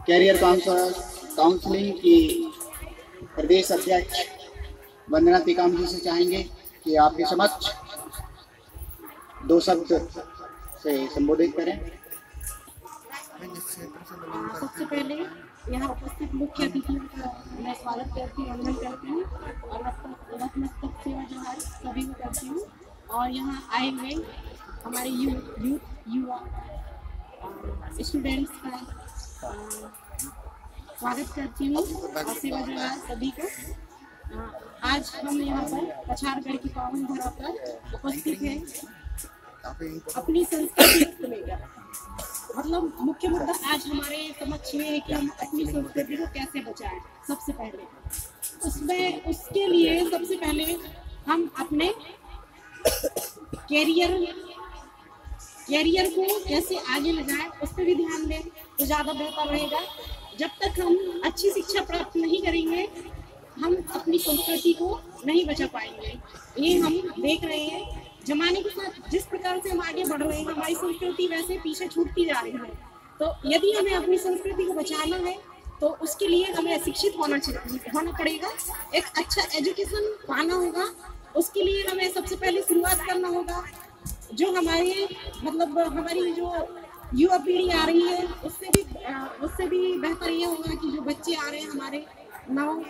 Career counselling की प्रदेश अध्यक्ष वंदना टीकम जी से चाहेंगे कि आपके समक्ष 2 शब्द से संबोधित करें। सबसे पहले यहाँ उपस्थित मुख्य अतिथियों का मैं स्वागत करती हूँ, वंदन करती हूँ और नतमस्तक सेवा जोहार सभी को करती हूँ। और यहाँ आए हुए हमारे युवा स्टूडेंट्स का स्वागत करती हूँ और सेवा जोहार सभी को। आज हम यहाँ पर पछाड़गढ़ की पावन धरा पर उपस्थित हैं अपनी संस्कृति को लेकर। मतलब मुख्य मुद्दा आज हमारे समक्ष ये है कि हम अपनी संस्कृति को कैसे बचाएं। सबसे पहले उसके लिए सबसे पहले हम अपने कैरियर को कैसे आगे लगाएं उस पर भी ध्यान दें तो ज़्यादा बेहतर रहेगा। जब तक हम अच्छी शिक्षा प्राप्त नहीं करेंगे हम अपनी संस्कृति को नहीं बचा पाएंगे। ये हम देख रहे हैं जमाने के साथ जिस प्रकार से हम आगे बढ़ रहे हैं हमारी संस्कृति वैसे पीछे छूटती जा रही है। तो यदि हमें अपनी संस्कृति को बचाना है तो उसके लिए हमें शिक्षित होना पड़ेगा, एक अच्छा एजुकेशन पाना होगा। उसके लिए हमें सबसे पहले शुरुआत करना होगा। जो हमारी जो युवा पीढ़ी आ रही है उससे भी बेहतर ये होगा कि जो बच्चे आ रहे हैं हमारे नौ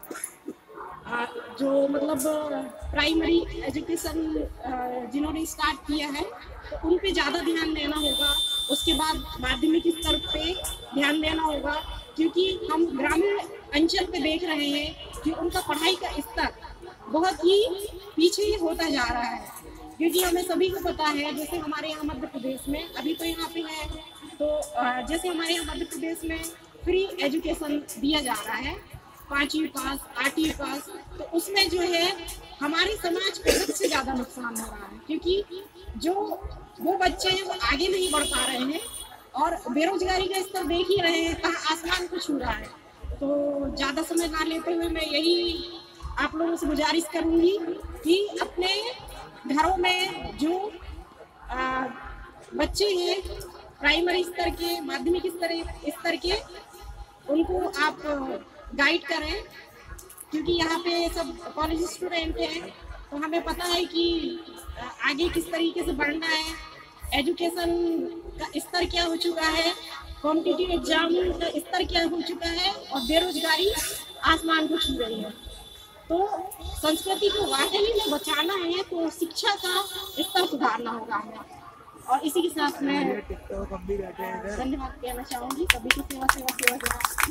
जो प्राइमरी एजुकेशन जिन्होंने स्टार्ट किया है तो उन पे ज़्यादा ध्यान देना होगा। उसके बाद माध्यमिक स्तर पे ध्यान देना होगा, क्योंकि हम ग्रामीण अंचल पे देख रहे हैं कि उनका पढ़ाई का स्तर बहुत ही पीछे होता जा रहा है। क्योंकि हमें सभी को पता है जैसे हमारे यहाँ मध्य प्रदेश में अभी तो यहाँ पे है तो जैसे हमारे यहाँ मध्य प्रदेश में फ्री एजुकेशन दिया जा रहा है 5वीं पास 8वीं पास। तो उसमें जो है हमारे समाज को सबसे ज़्यादा नुकसान हो रहा है, क्योंकि जो वो बच्चे हैं वो आगे नहीं बढ़ पा रहे हैं और बेरोजगारी का स्तर देख ही रहे हैं कहाँ आसमान को छू रहा है। तो ज़्यादा समय ना लेते हुए मैं यही आप लोगों से गुजारिश करूँगी कि अपने घरों में जो बच्चे हैं प्राइमरी स्तर के माध्यमिक स्तर के उनको आप गाइड करें, क्योंकि यहाँ पे सब कॉलेज स्टूडेंट हैं तो हमें पता है कि आगे किस तरीके से बढ़ना है, एजुकेशन का स्तर क्या हो चुका है, कॉम्पिटिटिव एग्जाम का स्तर क्या हो चुका है और बेरोजगारी आसमान को छू रही है। तो संस्कृति को वाकई में बचाना है तो शिक्षा का स्तर सुधारना होगा हमें। और इसी के साथ मैं धन्यवाद कहना चाहूँगी सभी को। सेवा।